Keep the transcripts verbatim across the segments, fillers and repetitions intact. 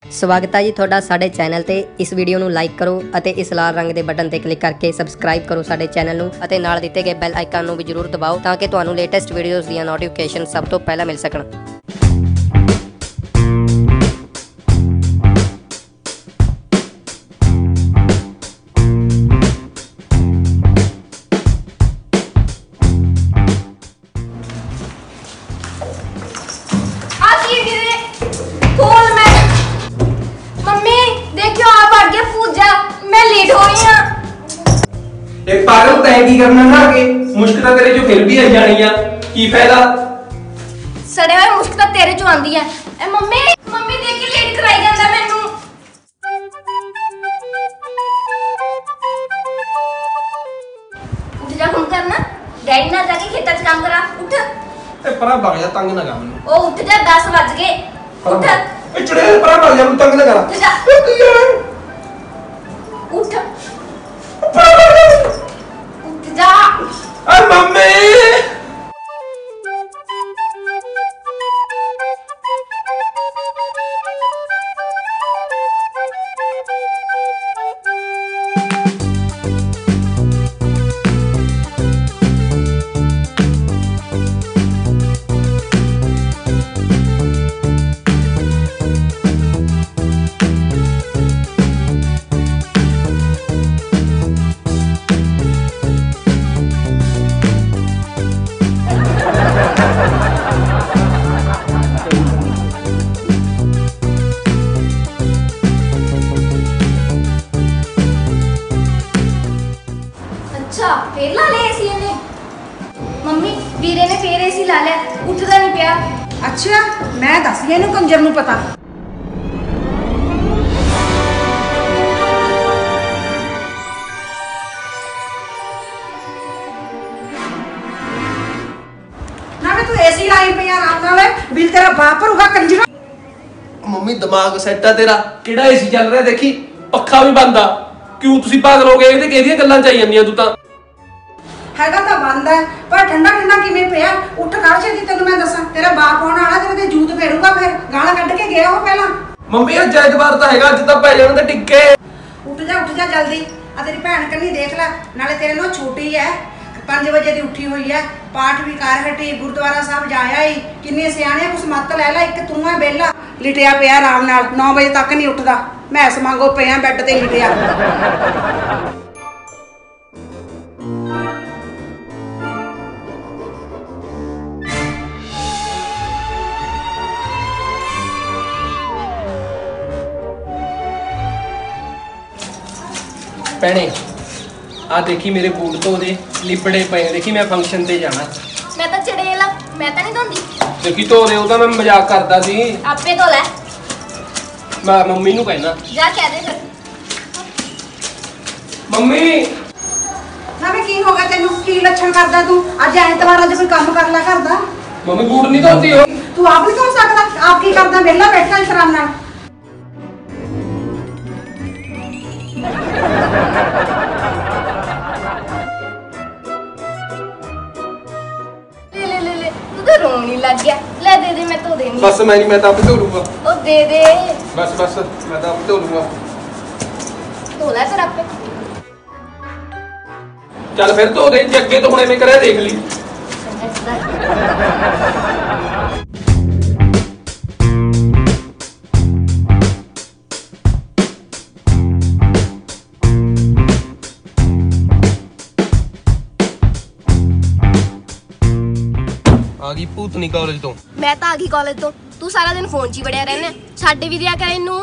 ਸਵਾਗਤ ਹੈ ਜੀ ਤੁਹਾਡਾ ਸਾਡੇ ਚੈਨਲ ਤੇ। ਇਸ ਵੀਡੀਓ ਨੂੰ ਲਾਈਕ ਕਰੋ ਅਤੇ ਇਸ ਲਾਲ ਰੰਗ ਦੇ ਬਟਨ ਤੇ ਕਲਿੱਕ ਕਰਕੇ ਸਬਸਕ੍ਰਾਈਬ ਕਰੋ ਸਾਡੇ ਚੈਨਲ ਨੂੰ ਅਤੇ ਨਾਲ ਦਿੱਤੇ ਗਏ ਬੈਲ ਆਈਕਨ ਨੂੰ ਵੀ ਜ਼ਰੂਰ ਦਬਾਓ ਤਾਂ ਕਿ ਤੁਹਾਨੂੰ ਲੇਟੈਸਟ ਵੀਡੀਓਜ਼ ਦੀਆਂ ਨੋਟੀਫਿਕੇਸ਼ਨ ਸਭ ਤੋਂ ਪਹਿਲਾਂ ਮਿਲ ਸਕਣ। एक पागल तय की करना ना के मुश्किल तेरे जो फिर भी आ जानी है की फायदा सड़े हुए मुश्किल तेरे चो आंदी है। ए मम्मी मम्मी देख के लेट कराई जांदा मैनू। उठ जा हुन करना डैडी ना जाके खेतां च काम करा। उठ ए परा भाग जा तंग ना कर मैनू। ओ उठ जा दस बज गए। उठ ए चढ़े परा भाग जा तंग ना कर। उठ जा उठ उठ जा। ए मम्मी फिर ला ले एसी ने। मम्मी वीरे ने फिर एसी ला लिया उठदा नहीं पिया। अच्छा मैं दस लिया इनू कंजर नू पता। ना मैं तू एसी लाई पे आराम नाल बिल तेरा बाप भरूगा कंजरा। मम्मी दिमाग सेट है तेरा केड़ा एसी चल रहा देखी पक्खा भी बंद आ क्यों तुसी पागल हो गए ते केदियां गल्लां चाई जांदियां तू तां हैगा तो बंद है पर ठंडा ठंडा किवें पिया। उठ कर छेती तेनू मैं दसा तेरा बाप होने वाला तेरे ते जूत फेरूगा फिर गाला कढ के गया हो पहला। मम्मी अज एतवार तो हैगा अज तां पै जाण ते टिक्के। उठ जा उठ जा जल्दी आ तेरी भैन कन्नी देख ले नाले तेरे नो छोटी है पांच बजे दी उठी हुई है पाठ भी कर हटी गुरुद्वारा साहब जाया ही किन्ने सियाणे कुछ मत लै ला। एक तू है बेला लिटिया पिया आराम नाल नौ बजे तक नहीं उठदा मैस मांगो पिया बैड ते लिटिया। भैने आ देखी मेरे बूट तो दे लिपड़े पे देखी मैं फंक्शन ते जाना। मैं तो चड़ेला मैं तो नहीं धोंदी। देखी धो दे मैं मजाक करता सी। आपे धो लै मैं मम्मी नू कहना जा कह दे फिर। मम्मी ना मैं की हो गया तेनू की लक्षण करदा तू अज ऐतवार अज कोई काम कर ला करदा। मम्मी बूट नहीं धोती हो तू आप नहीं धो सकदा आप की करदा वेला बैठा आराम नाल। रोनी लग गया ले दे दे मैं तो देनी। बस मैं नहीं मैं तो आप धो लूंगा। ओ दे दे बस बस मैं तो आप धो लूंगा। धो ले फिर आपे चल फिर धो दे जग्गे तो हुणे में करे देख ली। आ गई भूतनी कॉलेज तो। मैं तो आ गई कॉलेज तो तू सारा दिन फोन च ही बड़िया रहना छड्ड भी दिया कर इनू।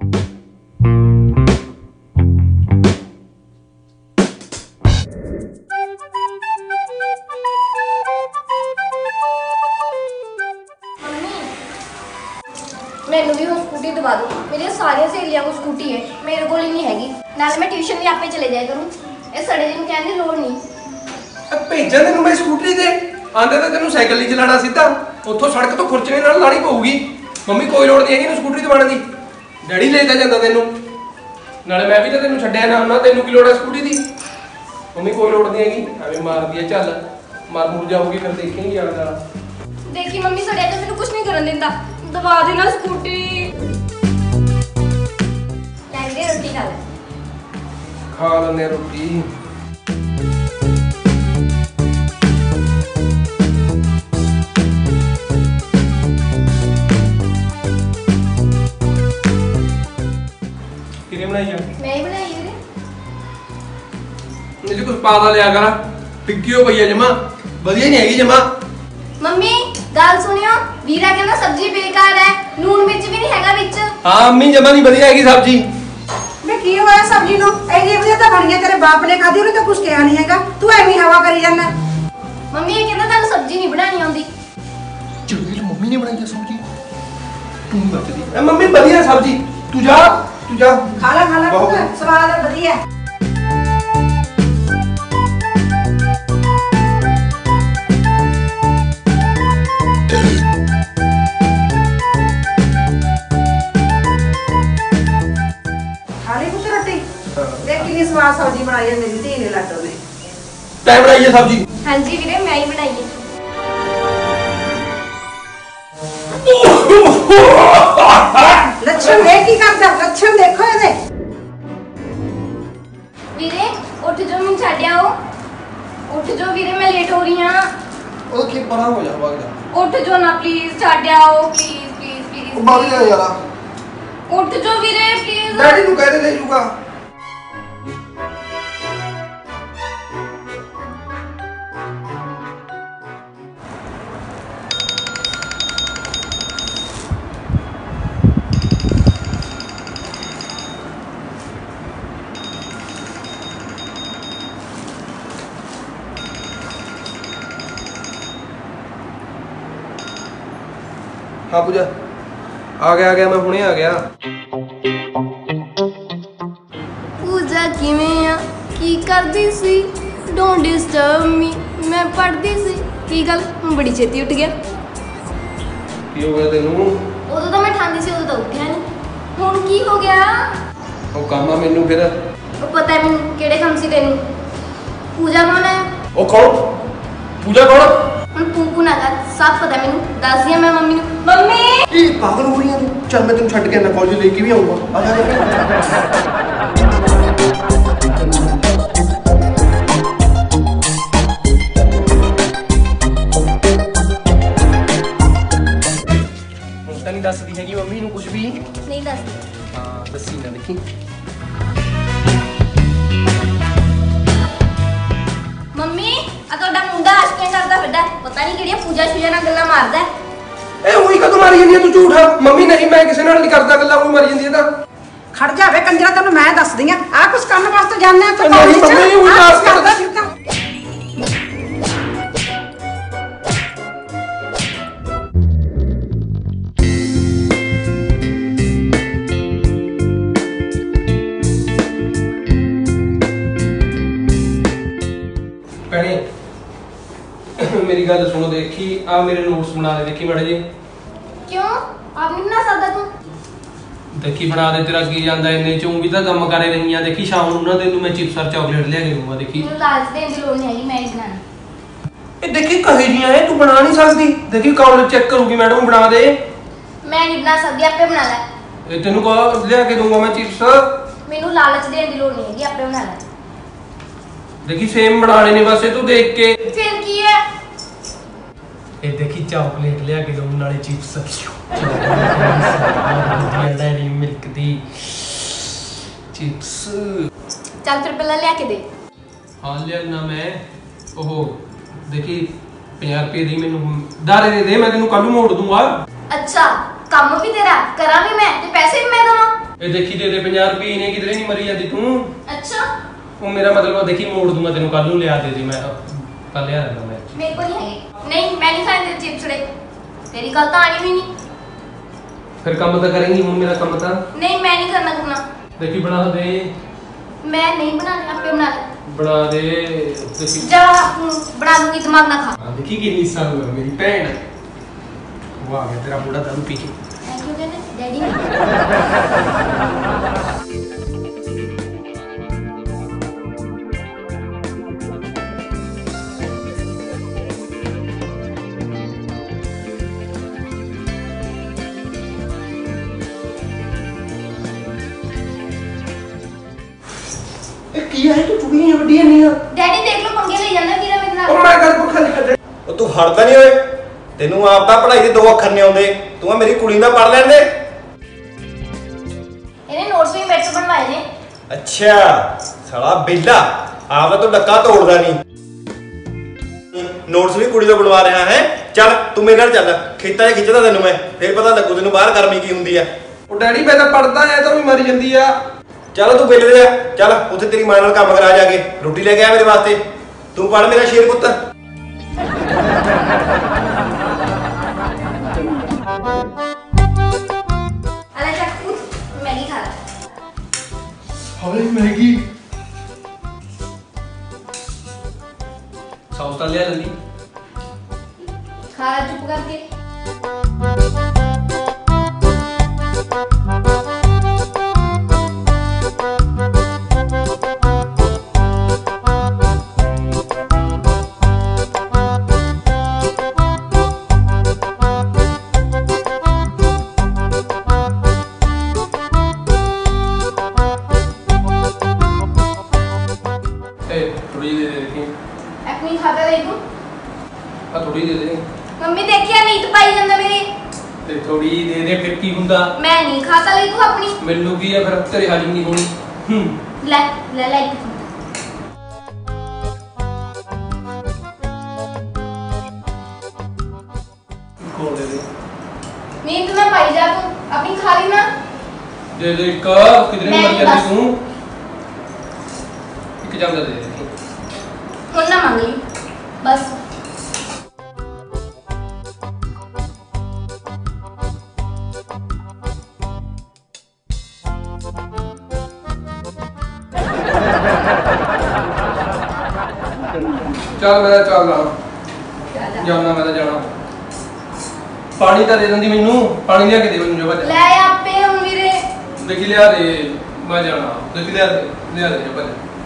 मैनू भी हुण स्कूटी दवा दो मेरी सारिया सहेलियां को स्कूटी है मेरे को नहीं हैगी नाले मैं ट्यूशन भी आपे चले जाया करूँ ये सड़े दिन कहने लोड़ नहीं। भेजा तेनू मैं स्कूटरी दे आंदे तो तेनू साइकिल नहीं चलाना सीधा उतो सड़क तो खुरचने नाल लानी पऊगी। मम्मी कोई लोड़ नहीं है स्कूटरी दवाने दी डैडी लेके जांदा तेनू नाले मैं भी तो तेनू छड्डिया ना हुंदा तेनू की लोड़ है स्कूटी दी। मम्मी कोई लोड़ नहीं हैगी एवें मार दिया चल मर मुर जाओगी फिर देखेंगे यार जरा। देखी मम्मी सड़िया तो मैंने कुछ नहीं करन दिंदा दबा देना स्कूटी। ਖਾ ਲੈਂਦੇ ਆ ਰੋਟੀ। ਕਿਹਨੇ ਬਣਾਈ ਆ? ਮੈਂ ਹੀ ਬਣਾਈ ਵੀਰੇ। ਇਹਦੇ ਕੁਝ ਪਾ ਦਾ ਲਿਆ ਕਰ, ਪਿੱਕਿਓ ਪਈ ਆ ਜਮਾ, ਵਧੀਆ ਨਹੀਂ ਹੈਗੀ ਜਮਾ। ਮੰਮੀ ਗੱਲ ਸੁਣਿਓ, ਵੀਰਾ ਕਹਿੰਦਾ ਸਬਜ਼ੀ ਬੇਕਾਰ ਹੈ, ਨੂਨ ਮਿਰਚ ਵੀ ਨਹੀਂ ਹੈਗਾ ਵਿੱਚ। ਹਾਂ ਅੰਮੀ ਜਮਾ ਨਹੀਂ ਵਧੀਆ ਹੈਗੀ ਸਬਜ਼ੀ। ਮੈਂ ਕੀ ਹੋਇਆ ਸਬਜ਼ੀ ਨੂੰ? ਐਨੀ ਵਧੀਆ ਤਾਂ ਬਣੀ ਹੈ, ਤੇਰੇ ਬਾਪ ਨੇ ਖਾਧੀ, ਉਹਨੇ ਤਾਂ ਕੁਝ ਕਿਹਾ ਨਹੀਂ ਹੈਗਾ, ਤੂੰ ਐਵੇਂ ਹਵਾ ਕਰੀ ਜਾਂਦਾ। ਮੰਮੀ ਇਹ ਕਹਿੰਦਾ ਤੁਹਾਨੂੰ ਸਬਜ਼ੀ ਨਹੀਂ ਬਣਾਉਣੀ ਆਉਂਦੀ। ਚੁੱਲੀ ਮੰਮੀ ਨੇ ਬਣਾਈ ਆ ਸਬਜ਼ੀ, ਤੂੰ ਬਚਦੀ ਐ। ਮੰਮੀ ਵਧੀਆ ਸਬਜ਼ੀ, ਤੂੰ ਜਾ ਤੂੰ ਜਾ ਖਾ ਲੈ ਖਾ ਲੈ ਬਹੁਤ ਪੁੱਤ, ਸਵਾਦ ਹੈ, ਵਧੀਆ। ਖਾ ਲਈ ਪੁੱਤ ਰੋਟੀ? ਦੇਖ ਕਿੰਨੀ ਸਵਾਦ ਸਬਜ਼ੀ ਬਣਾਈ ਹੈ ਮੇਰੀ ਧੀ ਨੇ, ਲਾਡੋ ਨੇ। ਤੈਂ ਬਣਾਈ ਆ ਸਬਜ਼ੀ? ਹਾਂਜੀ ਵੀਰੇ ਮੈਂ ਹੀ ਬਣਾਈ ਹੈ। ਲੱਛਣ ਦੇਖ ਕੀ ਕਰਦਾ, ਲੱਛਣ ਦੇਖੋ ਇਹਦੇ। ਵੀਰੇ ਉੱਠ ਜਾਓ, ਮੈਨੂੰ ਛੱਡ ਆਓ। ਉੱਠ ਜਾਓ ਵੀਰੇ, ਮੈਂ ਲੇਟ ਹੋ ਰਹੀ ਹਾਂ। ਉਹ ਕੀ ਪਰਾਂ ਹੋ ਜਾ ਵਗਦਾ। ਉੱਠ ਜਾਓ ਨਾ ਪਲੀਜ਼, ਛੱਡ ਆਓ ਪਲੀਜ਼ ਪਲੀਜ਼ ਪਲੀਜ਼। ਉਹ ਬਾਹਰ ਜਾ ਯਾਰਾ। ਉੱਠ ਜਾਓ ਵੀਰੇ ਪਲੀਜ਼। ਡੈਡੀ ਨੂੰ ਕਹਿ ਦੇ ਲੈ ਜੂਗਾ। हाँ पूजा आ गया आ गया मैं हुणे आ गया। ਪੂਜਾ ਕਿਵੇਂ ਆ, ਕੀ ਕਰਦੀ ਸੀ? ਡੋਂਟ ਡਿਸਟਰਬ ਮੀ, ਮੈਂ ਪੜ੍ਹਦੀ ਸੀ। ਕੀ ਗੱਲ ਬੜੀ ਛੇਤੀ ਉੱਠ ਗਿਆ? ਕੀ ਹੋ ਗਿਆ ਤੈਨੂੰ? ਉਦੋਂ ਤਾਂ ਮੈਂ ਠਾਂਦੀ ਸੀ, ਉਦੋਂ ਤਾਂ ਉੱਠਿਆ ਨਹੀਂ। ਹੁਣ ਕੀ ਹੋ ਗਿਆ? ਉਹ ਕੰਮ ਆ ਮੈਨੂੰ ਫਿਰ। ਉਹ ਪਤਾ ਹੈ ਮੈਨੂੰ ਕਿਹੜੇ ਕੰਮ ਸੀ ਤੈਨੂੰ। ਪੂਜਾ ਕੌਣ ਹੈ? ਉਹ ਕੌਣ? ਪੂਜਾ ਕੌਣ? ਹੁਣ ਪੂਪੂ ਨਾ ਕਰ, ਸਭ ਪਤਾ ਮੈਨੂੰ। ਦੱਸਦੀ ਆ ਮੈਂ ਮੰਮੀ ਨੂੰ। ਮੰਮੀ ਕੀ ਪਾਗਲ ਹੋ ਰਹੀ ਆ ਤੂੰ? ਚੱਲ ਮੈਂ ਤੈਨੂੰ ਛੱਡ ਕੇ ਆਣਾ, ਕਾਲਜ ਲੈ ਕੇ ਵੀ ਆਊਂਗਾ। ਆ ਜਾ ਹੁਣ ਤਾਂ ਨਹੀਂ ਦੱਸਦੀ ਹੈਗੀ ਮੰਮੀ ਨੂੰ ਕੁਝ ਵੀ? ਨਹੀਂ ਦੱਸਦੀ। ਹਾਂ ਦੱਸੀ ਨਾ, ਦੇਖੀ। ਮੰਮੀ ਆ ਤੁਹਾਡਾ ਮੁੰਡਾ ਆਸ਼ਕੀਆਂ ਕਰਦਾ ਫਿਰਦਾ, ਪਤਾ ਨਹੀਂ ਕਿਹੜੀਆਂ ਪੂਜਾ ਸ਼ੂਜਾ ਨਾਲ ਗੱਲਾਂ ਮਾਰਦਾ। ਇਹ ਉਹੀ ਕਦੋਂ ਮਾਰੀ ਜਾਂਦੀ ਆ ਤੂੰ ਝੂਠ? ਮੰਮੀ ਨਹੀਂ, ਮੈਂ ਕਿਸੇ ਨਾਲ ਨਹੀਂ ਕਰਦਾ ਗੱਲਾਂ, ਕੋਈ ਮਾਰੀ ਜਾਂਦੀ ਆ ਤਾਂ। ਖੜ ਜਾਵੇ ਕੰਜਰਾ, ਤੈਨੂੰ ਮੈਂ ਦੱਸਦੀ ਆ। ਆ ਕੁਛ ਕਰਨ ਵਾਸਤੇ ਜਾਂਦੇ ਆ ਨਹੀਂ ਮੰਮੀ, ਉਹ ਦੱਸ ਕਰਦਾ ਫਿਰਦਾ। ਭੈਣੇ ਮੇਰੀ ਗੱਲ ਸੁਣੋ, ਦੇਖੀ ਆ ਮੇਰੇ ਨੋਟਸ ਬਣਾ ਦੇ, ਦੇਖੀ ਮਾੜੇ ਜੀ। ਕਿਉਂ ਆਪ ਨਹੀਂ ਬਣਾ ਸਕਦਾ ਤੂੰ? ਦੇਖੀ ਬਣਾ ਦੇ, ਤੇਰਾ ਕੀ ਜਾਂਦਾ ਇੰਨੇ ਚੋਂ ਵੀ ਤਾਂ ਕੰਮ ਕਰੇ ਰਹੀ ਆ। ਦੇਖੀ ਸ਼ਾਮ ਨੂੰ ਨਾ ਤੈਨੂੰ ਮੈਂ ਚਿਪਸ ਔਰ ਚਾਕਲੇਟ ਲਿਆ ਕੇ ਦੂੰਗਾ। ਦੇਖੀ ਮੈਨੂੰ ਲਾਲਚ ਦੇਣ ਦੀ ਲੋੜ ਨਹੀਂ ਹੈਗੀ, ਮੈਂ ਹੀ ਬਣਾਣਾ। ਇਹ ਦੇਖੀ ਕਹੇ ਜੀਆਂ ਇਹ ਤੂੰ ਬਣਾ ਨਹੀਂ ਸਕਦੀ। ਦੇਖੀ ਕਾਲਜ ਚੈੱਕ ਕਰੂਗੀ ਮੈਡਮ, ਬਣਾ ਦੇ। ਮੈਂ ਨਹੀਂ ਬਣਾ ਸਕਦੀ, ਆਪੇ ਬਣਾ ਲੈ। ਇਹ ਤੈਨੂੰ ਕਹ ਲਿਆ ਕੇ ਦੂੰਗਾ ਮੈਂ ਚਿਪਸ। ਮੈਨੂੰ ਲਾਲਚ ਦੇਣ ਦੀ ਲੋੜ ਨਹੀਂ ਹੈਗੀ, ਆਪੇ ਬਣਾ ਲੈ। ਦੇਖੀ ਸੇਮ ਬਣਾਣੇ ਨੇ ਬਸ, ਇਹ ਤੂੰ ਦੇਖ ਕੇ। ਫਿਰ ਕੀ ਹੈ? ਇਹ ਦੇਖੀ ਚਾਕਲੇਟ ਲਿਆ ਕੇ ਦਊਂ, ਨਾਲੇ ਚਿਪਸ। ਡੈਰੀ ਮਿਲਕ ਦੀ ਚਿਪਸ। ਚੱਲ ਫਿਰ ਪਹਿਲਾਂ ਲਿਆ ਕੇ ਦੇ। ਹਾਂ ਲਿਆ ਨਾ ਮੈਂ। ਉਹ ਦੇਖੀ ਪੰਜਾਹ ਰੁਪਏ ਦੀ ਮੈਨੂੰ ਦਾਰੇ ਦੇ ਦੇ, ਮੈਂ ਤੈਨੂੰ ਕੱਲ ਨੂੰ ਮੋੜ ਦੂੰਗਾ। ਅੱਛਾ ਕੰਮ ਵੀ ਤੇਰਾ, ਕਰਾਂ ਵੀ ਮੈਂ ਤੇ ਪੈਸੇ ਵੀ ਮੈਂ ਦਵਾਂ? ਇਹ ਦੇਖੀ ਦੇ ਦੇ ਪੰਜਾਹ ਰੁਪਏ ਨੇ, ਕਿਧਰੇ ਨਹੀਂ ਮਰੀ ਜਾਂਦੀ ਤੂੰ। ਅੱਛਾ ਉਹ ਮੇਰਾ ਮਤਲਬ ਦੇਖੀ ਮੋੜ ਦੂੰਗਾ ਤੈਨੂੰ, ਕੱਲ ਨੂੰ ਲਿਆ ਦੇ ਦੇ। ਮੈਂ ਕੱਲ ਲਿਆ ਦਿੰਦਾ ਮੈਂ। ਮੇਰੇ ਕੋਲ ਨਹੀਂ ਹੈਗੇ। ਨਹੀਂ ਮੈਂ ਨਹੀਂ ਖਾਣੇ ਤੇਰੇ ਚਿਪਸ ੜੇ, ਤੇਰੀ ਗੱਲ ਤਾਂ ਆਣੀ ਵੀ ਨਹੀਂ। ਫਿਰ ਕੰਮ ਤਾਂ ਕਰੇਂਗੀ ਹੁਣ ਮੇਰਾ ਕੰਮ ਤਾਂ। ਨਹੀਂ ਮੈਂ ਨਹੀਂ ਕਰਨਾ ਕੁਣਾ। ਦੇਖੀ ਬਣਾ ਦੇ। ਮੈਂ ਨਹੀਂ ਬਣਾਣੇ, ਆਪੇ ਬਣਾ ਲੈ। ਬਣਾ ਦੇ ਦੇਖੀ। ਜਾ ਹੂੰ, ਬਣਾ ਦੂੰਗੀ, ਦਿਮਾਗ ਨਾ ਖਾ। ਹਾਂ ਦੇਖੀ ਕਿੰਨੀ ਸੰਗ ਮੇਰੀ ਭੈਣ। ਉਹ ਆ ਗਿਆ ਤੇਰਾ ਬੁੜਾ ਦਾਰੂ ਪੀ ਕੇ। ਥੈਂਕ ਯੂ ਕਹਿੰਦੇ ਡੈਡੀ ਨੇ। ਇਹ ਕੀ ਕੀ ਹੈ ਤੂੰ ਚੁਗਲੀਆਂ ਵੱਡੀਆਂ ਨਹੀਂ ਆ ਡੈਡੀ ਦੇਖ ਲਓ ਪੰਗੇ ਲਈ ਜਾਂਦਾ ਵੀਰਾ ਮੇਰੇ ਨਾਲ। ਉਹ ਮੈਂ ਗੱਲ ਪੁੱਠਾ ਨਹੀਂ ਕਰਦਾ। ਉਹ ਤੂੰ ਹਟਦਾ ਨਹੀਂ ਓਏ, ਤੈਨੂੰ ਆਪ ਤਾਂ ਪੜ੍ਹਾਈ ਦੇ ਦੋ ਅੱਖਰ ਨਹੀਂ ਆਉਂਦੇ, ਤੂੰ ਆ ਮੇਰੀ ਕੁੜੀ ਦਾ ਪੜ੍ਹ ਲੈਣ ਦੇ। ਇਹਨੇ ਨੋਟਸ ਵੀ ਮੇਰੇ ਤੋਂ ਬਣਵਾਏ ਨੇ। ਅੱਛਾ ਸਾਲਾ ਬੇਲਾ, ਆਪ ਤਾਂ ਡੱਕਾ ਤੋੜਦਾ ਨਹੀਂ, ਨੋਟਸ ਵੀ ਕੁੜੀ ਤੋਂ ਬਣਵਾ ਰਿਹਾ ਹੈ। ਚੱਲ ਤੂੰ ਮੇਰੇ ਨਾਲ ਚੱਲ, ਖੇਤਾਂ 'ਚ ਖਿੱਚਦਾ ਤੈਨੂੰ ਮੈਂ, ਫਿਰ ਪਤਾ ਲੱਗੂ ਤੈਨੂੰ ਬਾਹਰ ਗਰਮੀ ਕੀ ਹੁੰਦੀ ਆ। ਉਹ ਡੈਡੀ ਮੈਂ ਤਾਂ ਪੜਦਾ ਐ ਤਾਂ ਵੀ ਮਰੀ ਜਾਂਦੀ ਆ। ਚੱਲ ਤੂੰ ਬਿੱਲ ਦੇ, ਚੱਲ ਉੱਥੇ ਤੇਰੀ ਮਾਂ ਨਾਲ ਕੰਮ ਕਰਾ ਜਾ ਕੇ, ਰੋਟੀ ਲੈ ਕੇ ਆ ਮੇਰੇ ਵਾਸਤੇ। ਤੂੰ ਪੜ ਮੇਰਾ ਸ਼ੇਰ ਪੁੱਤ। ਅਲੇ ਚੱਕੂ ਮੈਗੀ ਖਾ ਲੈ। ਹਾਏ ਮੈਗੀ ਸੌਸ ਤਾਂ ਲਿਆ ਲੈਂਦੀ। ਖਾ ਲੈ ਚੁੱਪ ਕਰਕੇ। थोड़ी दे दे देखी अपनी खाता ले तू। आ थोड़ी दे दे। मम्मी देखिया नहीं तो पाई ਜਾਂਦਾ ਮੇਰੇ। ਤੇ ਥੋੜੀ ਦੇ ਦੇ ਫਿਰ ਕੀ ਹੁੰਦਾ। ਮੈਂ ਨਹੀਂ खाता ले तू अपनी। ਮੈਨੂੰ ਕੀ ਆ ਫਿਰ ਤੇਰੇ ਹਾਜ਼ਮ ਨਹੀਂ ਹੋਣੀ। ਹੂੰ ਲੈ ਲੈ ਲੈ ਇੱਕ ਕੋਲ ਦੇ ਦੇ। नींद में पाई जा तू अपनी खा ली ना। ਦੇ ਦੇ ਇੱਕ ਕਿਧਰੇ ਮੈਂ ਮਰ ਜਾਂਦੀ ਬਸ। ਤੂੰ। ਇੱਕ ਜਾਂਦਾ ਦੇ ਦੇ। ਹੁਣ ਨਾ ਮੰਗ ਲਈ ਬਸ। ਚੱਲ ਮੈਂ ਚੱਲਦਾ ਜਾਣਾ, ਮੈਂ ਤਾਂ ਜਾਣਾ। ਪਾਣੀ ਤਾਂ ਦੇ ਦਿੰਦੀ ਮੈਨੂੰ, ਪਾਣੀ ਲਿਆ ਕੇ ਦੇ ਮੈਨੂੰ ਜੋ ਭੱਜ। ਲੈ ਆਪੇ ਹੁਣ ਵੀਰੇ। ਦੇਖੀ ਲਿਆ ਦੇ, ਮੈਂ ਜਾਣਾ। ਦੇਖੀ ਲਿਆ ਦੇ, ਲਿਆ ਦੇ ਜੋ ਭੱਜ।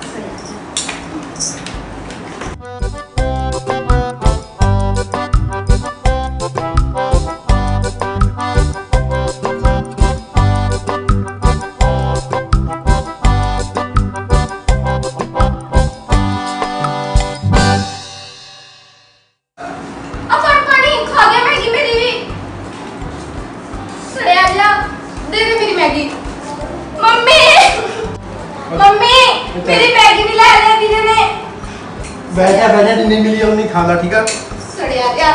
बैठा बैठा नहीं मिली और नहीं खाना ठीक है सड़िया जा।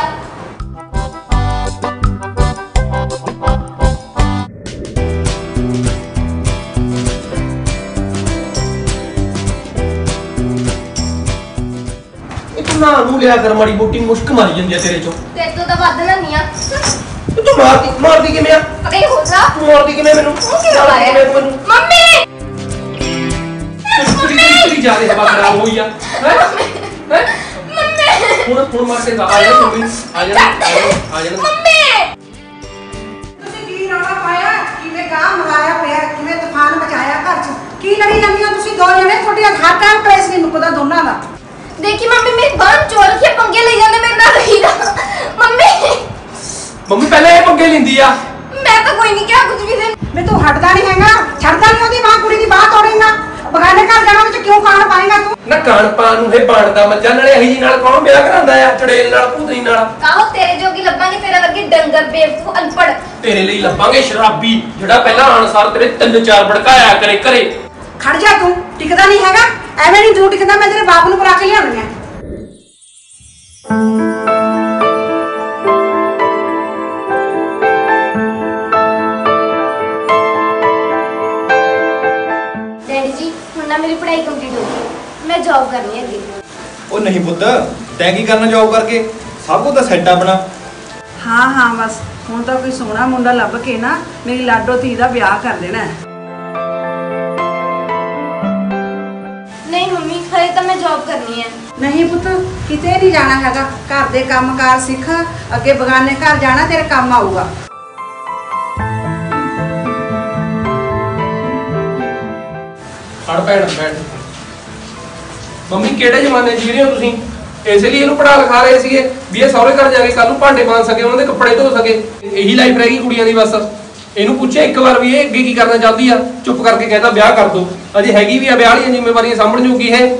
इतना नू लिया कर माड़ी मोटी मुश्क मारी जंदी है तेरे चो। तेरे तो दा वध ना नहीं आ। तू मारती मारती किवें आ? अरे हो जा। तू मारती किवें मेनू? क्यों मारे मेनू? मम्मी तेरी जा रही हवा खराब हुई है हैं? हैं? ਹੁਣ ਹੁਣ ਮਾਰ ਕੇ ਆ ਜਾ ਮੰਮੀ ਆ ਜਾ ਆ ਜਾ ਮੰਮੀ ਤੁਸੀਂ ਕੀ ਰੌਲਾ ਪਾਇਆ? ਕਿਵੇਂ ਗਾਹ ਮਰਾਇਆ ਪਿਆ, ਕਿਵੇਂ ਤੂਫਾਨ ਮਚਾਇਆ ਘਰ 'ਚ? ਕੀ ਲੜੀ ਜਾਂਦੀਆਂ ਤੁਸੀਂ ਦੋ ਜਣੇ? ਤੁਹਾਡੀ ਹਰ ਟਾਈਮ ਕਲੇਸ਼ ਨਹੀਂ ਮੁੱਕਦਾ ਦੋਨਾਂ ਦਾ। देखी मम्मी मेरी बांह चोर के पंगे ले जाने मेरे नाल हीरा। मम्मी ਮੰਮੀ ਪਹਿਲਾਂ ਇਹ ਪੰਗੇ ਲੈਂਦੀ ਆ। मैं तो कोई नहीं क्या कुछ भी दे। ਮੈਂ ਤੂੰ ਹਟਦਾ ਨਹੀਂ ਹੈਗਾ, ਛੱਡਦਾ ਨਹੀਂ ਉਹਦੀ ਮਾਂ ਕੁੜੀ ਦੀ ਬਾਹ ਤੋੜੇਗਾ। ਬਗਾਨੇ ਘਰ ਜਾਣਾ ਵਿੱਚ ਕਿਉਂ ਕਾਣ ਪਾਏਗਾ ਤੂੰ? ਨਾ ਕਾਣ ਪਾਣ ਨੂੰ ਇਹ ਬਣਦਾ ਮੱਝਾਂ ਨਾਲੇ ਅਹੀ ਜੀ ਨਾਲ ਕੌਣ ਵਿਆਹ ਕਰਾਂਦਾ ਆ? ਚੜੇਲ ਨਾਲ ਭੂਤਨੀ ਨਾਲ। काहो तेरे जोगी लब्बांगे तेरे वर्गी डंगर बेवकूफ अनपढ़। ਤੇਰੇ ਲਈ ਲੱਭਾਂਗੇ ਸ਼ਰਾਬੀ ਜਿਹੜਾ ਪਹਿਲਾਂ ਆਨਸਾਰ ਤੇਰੇ ਤਿੰਨ ਚਾਰ ਭੜਕਾਇਆ ਕਰੇ ਘਰੇ। ਖੜ ਜਾ ਤੂੰ, ਟਿਕਦਾ ਨਹੀਂ ਹੈਗਾ। ਐਵੇਂ ਨਹੀਂ ਤੂੰ ਟਿਕਦਾ, ਮੈਂ ਤੇਰੇ ਬਾਪ ਨੂੰ ਬੁਲਾ ਕੇ ਲਿਆਉਣੀ ਆ। डैडी जी हुण ना मेरी पढ़ाई कंप्लीट हो गई, मैं जॉब करनी है अगे। ਉਹ ਨਹੀਂ ਪੁੱਤ, ਤੈਂ ਕੀ ਕਰਨਾ ਜੌਬ ਕਰਕੇ? ਸਭ ਕੁਝ ਤਾਂ ਸੈੱਟ ਆਪਣਾ। ਹਾਂ ਹਾਂ ਬਸ ਹੁਣ ਤਾਂ ਕੋਈ ਸੋਹਣਾ ਮੁੰਡਾ ਲੱਭ ਕੇ ਨਾ ਮੇਰੀ ਲਾਡੋ ਧੀ ਦਾ ਵਿਆਹ ਕਰ ਦੇਣਾ। नहीं मम्मी खरे तो मैं जॉब करनी है। ਨਹੀਂ ਪੁੱਤ, ਕਿਤੇ ਨਹੀਂ ਜਾਣਾ ਹੈਗਾ। ਘਰ ਦੇ ਕੰਮਕਾਰ ਸਿੱਖ, ਅੱਗੇ ਬਗਾਨੇ ਘਰ ਜਾਣਾ, ਤੇਰੇ ਕੰਮ ਆਊਗਾ। ਫੜ ਭੈਣ ਬੈਠ। ਮੰਮੀ ਕਿਹੜੇ ਜ਼ਮਾਨੇ ਜੀ ਰਹੇ ਹੋ ਤੁਸੀਂ? ਇਸੇ ਲਈ ਇਹਨੂੰ ਪੜਾ ਲਿਖਾ ਰਹੇ ਸੀਗੇ ਵੀ ਇਹ ਸਹੁਰੇ ਘਰ ਜਾ ਕੇ ਕੱਲ ਨੂੰ ਭਾਂਡੇ ਮਾਂਜ ਸਕੇ, ਉਹਨਾਂ ਦੇ ਕੱਪੜੇ ਧੋ ਸਕੇ। ਇਹੀ ਲਾਈਫ ਰਹਿ ਗਈ ਕੁੜੀਆਂ ਦੀ ਬਸ। ਇਹਨੂੰ ਪੁੱਛਿਆ ਇੱਕ ਵਾਰ ਵੀ ਇਹ ਅੱਗੇ ਕੀ ਕਰਨਾ ਚਾਹੁੰਦੀ ਆ? ਚੁੱਪ ਕਰਕੇ ਕਹਿੰਦਾ ਵਿਆਹ ਕਰ ਦੋ। ਅਜੇ ਹੈਗੀ ਵੀ ਆ ਵਿਆਹ ਵਾਲੀਆਂ ਜ਼ਿੰਮੇਵਾਰੀਆਂ ਸਾਂਭਣ ਜੋਗੀ ਹੈ।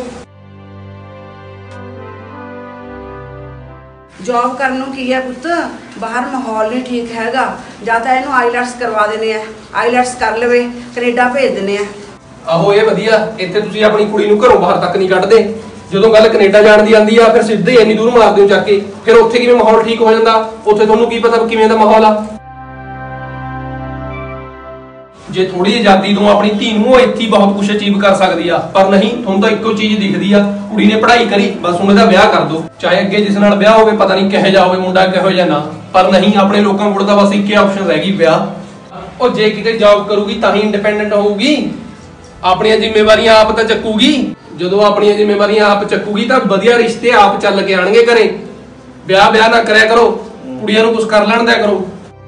ਜੌਬ ਕਰਨ ਨੂੰ ਕੀ ਹੈ ਪੁੱਤ, ਬਾਹਰ ਮਾਹੌਲ ਨਹੀਂ ਠੀਕ ਹੈਗਾ। ਜਾਂ ਤਾਂ ਇਹਨੂੰ ਆਈਲੈਟਸ ਕਰਵਾ ਦਿੰਦੇ ਆ, ਆਈਲੈਟਸ ਕਰ ਲਵੇ, ਕੈਨੇਡਾ ਭੇਜ ਦਿੰਦੇ ਆ। ਆਹੋ ਇਹ ਵਧੀਆ, ਇੱਥੇ ਤੁਸੀਂ ਆਪਣੀ ਕੁੜੀ ਨੂੰ ਘਰੋਂ ਬਾਹਰ ਤੱਕ ਨਹੀਂ ਕੱਢਦੇ। ਜਦੋਂ ਗੱਲ ਕੈਨੇਡਾ ਜਾਣ ਦੀ ਆਂਦੀ ਆ ਫਿਰ ਸਿੱਧੇ ਇੰਨੀ ਦੂਰ ਮਾਰਦੇ ਹੋ ਚੱਕ ਕੇ। ਫਿਰ ਉੱਥੇ ਕਿਵੇਂ ਮਾਹੌਲ ਠੀਕ ਹੋ ਜਾਂਦਾ? ਉੱਥੇ ਤੁਹਾਨੂੰ ਕੀ ਪਤਾ ਕਿਵੇਂ ਦਾ ਮਾਹੌਲ ਆ। ਜੇ ਥੋੜੀ ਆਜ਼ਾਦੀ ਤੋਂ ਆਪਣੀ ਧੀ ਨੂੰ, ਉਹ ਇੱਥੇ ਬਹੁਤ ਕੁਝ ਅਚੀਵ ਕਰ ਸਕਦੀ ਆ। ਪਰ ਨਹੀਂ, ਤੁਹਾਨੂੰ ਤਾਂ ਇੱਕੋ ਚੀਜ਼ ਦਿਖਦੀ ਆ, ਕੁੜੀ ਨੇ ਪੜ੍ਹਾਈ ਕਰੀ ਬਸ ਹੁਣ ਇਹਦਾ ਵਿਆਹ ਕਰ ਦੋ। ਚਾਹੇ ਅੱਗੇ ਜਿਸ ਨਾਲ ਵਿਆਹ ਹੋਵੇ ਪਤਾ ਨਹੀਂ ਕਿਹੋ ਜਿਹਾ ਹੋਵੇ ਮੁੰਡਾ, ਕਿਹੋ ਜਿਹਾ ਨਾ। ਪਰ ਨਹੀਂ, ਆਪਣੇ ਲੋਕਾਂ ਕੋਲ ਤਾਂ ਬਸ ਇੱਕੇ ਆਪਸ਼ਨ ਰਹਿ ਗਈ, ਵਿਆਹ। ਉਹ ਜੇ ਕਿਤੇ ਜੌਬ ਕਰੂਗੀ ਤਾਂ ਹੀ ਇੰਡੀਪੈਂਡੈਂਟ ਹੋਊਗੀ, ਆਪਣੀਆਂ ਜ਼ਿੰਮੇਵਾਰੀਆਂ ਆਪ ਤਾਂ ਚੱਕੂਗੀ। ਜਦੋਂ ਆਪਣੀਆਂ ਜ਼ਿੰਮੇਵਾਰੀਆਂ ਆਪ ਚੱਕੂਗੀ ਤਾਂ ਵਧੀਆ ਰਿਸ਼ਤੇ ਆਪ ਚੱਲ ਕੇ ਆਣਗੇ ਘਰੇ। ਵਿਆਹ ਵਿਆਹ ਨਾ ਕਰਿਆ ਕਰੋ, ਕੁੜੀਆਂ ਨੂੰ ਕੁਝ ਕਰ ਲੈਣ ਦਿਆ ਕਰੋ।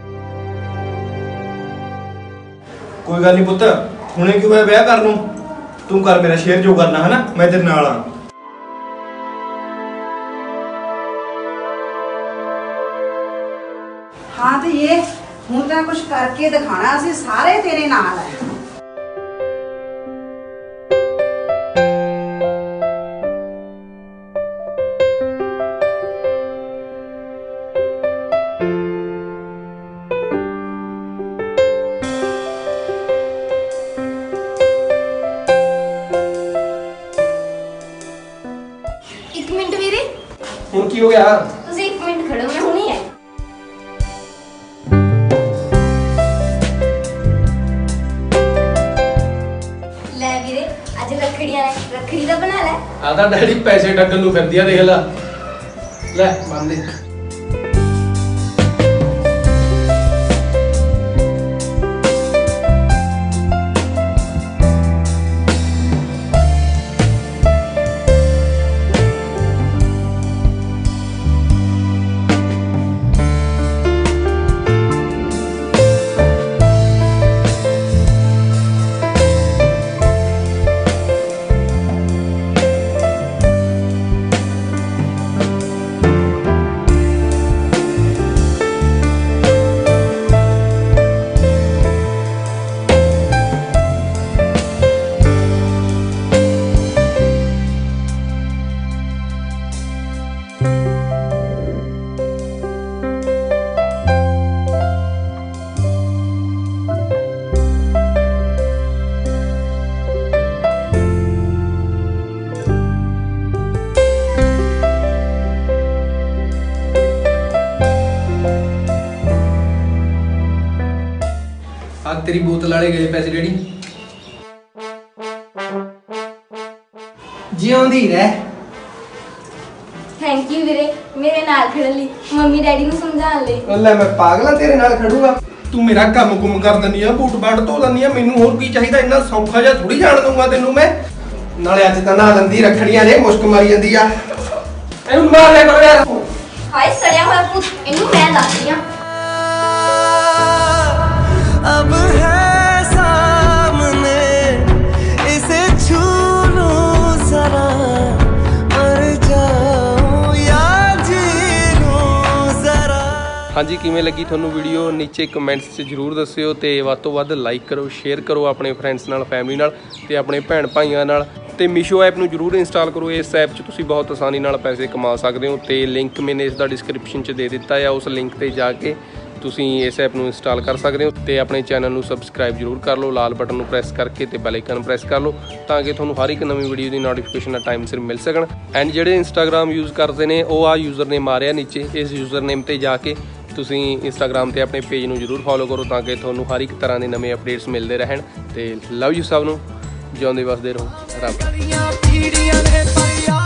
ਕੋਈ ਗੱਲ ਨਹੀਂ ਪੁੱਤ, ਹੁਣੇ ਕਿਉਂ ਹੋਇਆ ਵਿਆਹ ਕਰਨ ਨੂੰ? ਤੂੰ ਕਰ ਮੇਰਾ ਸ਼ੇਅਰ ਜੋ ਕਰਨਾ ਹੈ ਨਾ, ਮੈਂ ਤੇਰੇ ਨਾਲ ਆ। ਹਾਂ ਤੇ ਇਹ ਹੁਣ ਤਾਂ ਕੁਝ ਕਰਕੇ ਦਿਖਾਣਾ, ਅਸੀਂ ਸਾਰੇ ਤੇਰੇ ਨਾਲ ਹੈ। ਇੱਕ ਮਿੰਟ ਵੀਰੇ, ਹੁਣ ਕੀ ਹੋ ਗਿਆ? ਤੁਸੀਂ ਇੱਕ ਮਿੰਟ ਖੜੋ, ਮੈਂ ਹੁਣੀ ਆਈ। ਲੈ ਵੀਰੇ, ਅੱਜ ਰੱਖੜੀਆਂ ਨੇ, ਰੱਖੜੀ ਦਾ ਬਣਾ ਲੈ। ਆਦਾ ਡੈਡੀ ਪੈਸੇ ਡੱਗਣ ਨੂੰ ਫਿਰਦੀ ਆ, ਦੇਖ ਲੈ। ਲੈ ਬੰਨ ਦੇ। तेरी बोतल वाले गए पैसे डैडी। जिउंदी रह। थैंक यू वीरे, मेरे नाल खड़न लई, मम्मी डैडी ਨੂੰ ਸਮਝਾਉਣ ਲਈ। ਲੈ ਮੈਂ ਪਾਗਲਾ ਤੇਰੇ ਨਾਲ ਖੜੂਗਾ? ਤੂੰ ਮੇਰਾ ਕੰਮ ਕੁਮ ਕਰ ਦਿੰਦੀ ਆ, ਬੂਟ ਬਾਟ ਧੋ ਦਿੰਦੀ ਆ, ਮੈਨੂੰ ਹੋਰ ਕੀ ਚਾਹੀਦਾ? ਇੰਨਾ ਸੌਖਾ ਜਿਹਾ ਥੋੜੀ ਜਾਣ ਦੂੰਗਾ ਤੈਨੂੰ ਮੈਂ। ਨਾਲੇ ਅੱਜ ਤਾਂ ਨਾ ਲੰਦੀ ਰੱਖੜੀਆਂ ਨੇ, ਮੁਸ਼ਕ ਮਾਰੀ ਜਾਂਦੀ ਆ। ਇਹਨੂੰ ਮਾਰ ਲੈ ਕਰੋ ਯਾਰ। ਹਾਏ ਸੜਿਆ ਹੋਇਆ ਪੁੱਤ, ਇਹਨੂੰ ਮੈਂ ਦੱਸਦੀ ਆ। अब है सामने, इसे छू लूं जरा, मर जाऊं या जी लूं जरा। ਹਾਂਜੀ, ਕਿਵੇਂ ਲੱਗੀ ਤੁਹਾਨੂੰ ਵੀਡੀਓ? ਨੀਚੇ ਕਮੈਂਟਸ 'ਚ ਜ਼ਰੂਰ ਦੱਸਿਓ ਤੇ ਵੱਧ ਤੋਂ ਵੱਧ ਲਾਈਕ ਕਰੋ, ਸ਼ੇਅਰ ਕਰੋ ਆਪਣੇ ਫਰੈਂਡਸ ਨਾਲ, ਫੈਮਿਲੀ ਨਾਲ ਤੇ ਆਪਣੇ ਭੈਣ ਭਾਈਆਂ ਨਾਲ। ਤੇ ਮੀਸ਼ੋ ਐਪ ਨੂੰ ਜ਼ਰੂਰ ਇੰਸਟਾਲ ਕਰੋ। ਇਸ ਐਪ 'ਚ ਤੁਸੀਂ ਬਹੁਤ ਆਸਾਨੀ ਨਾਲ ਪੈਸੇ ਕਮਾ ਸਕਦੇ ਹੋ ਤੇ ਲਿੰਕ ਮੈਨੇ ਇਸ ਦਾ ਡਿਸਕ੍ਰਿਪਸ਼ਨ 'ਚ ਦੇ ਦਿੱਤਾ ਹੈ। ਉਸ ਲਿੰਕ ਤੇ ਜਾ ਕੇ ਤੁਸੀਂ ਇਸ ਐਪ ਨੂੰ ਇੰਸਟਾਲ ਕਰ ਸਕਦੇ ਹੋ ਤੇ ਆਪਣੇ ਚੈਨਲ ਨੂੰ ਸਬਸਕ੍ਰਾਈਬ ਜ਼ਰੂਰ ਕਰ ਲਓ। ਲਾਲ ਬਟਨ ਨੂੰ ਪ੍ਰੈਸ ਕਰਕੇ ਤੇ ਬੈਲ ਆਈਕਨ ਪ੍ਰੈਸ ਕਰ ਲਓ ਤਾਂ ਕਿ ਤੁਹਾਨੂੰ ਹਰ ਇੱਕ ਨਵੀਂ ਵੀਡੀਓ ਦੀ ਨੋਟੀਫਿਕੇਸ਼ਨ ਟਾਈਮ ਸਿਰ ਮਿਲ ਸਕਣ। ਐਂਡ ਜਿਹੜੇ ਇੰਸਟਾਗ੍ਰਾਮ ਯੂਜ਼ ਕਰਦੇ ਨੇ ਉਹ ਆ ਯੂਜ਼ਰ ਨੇਮ ਆ ਰਿਹਾ ਨੀਚੇ, ਇਸ ਯੂਜ਼ਰ ਨੇਮ ਤੇ ਜਾ ਕੇ ਤੁਸੀਂ ਇੰਸਟਾਗ੍ਰਾਮ ਤੇ ਆਪਣੇ ਪੇਜ ਨੂੰ ਜ਼ਰੂਰ ਫੋਲੋ ਕਰੋ ਤਾਂ ਕਿ ਤੁਹਾਨੂੰ ਹਰ ਇੱਕ ਤਰ੍ਹਾਂ ਦੇ ਨਵੇਂ ਅਪਡੇਟਸ ਮਿਲਦੇ ਰਹਿਣ। ਤੇ ਲਵ ਯੂ ਸਭ ਨੂੰ, ਜਿਉਂਦੇ ਵਸਦੇ ਰਹੋ, ਰੱਬ।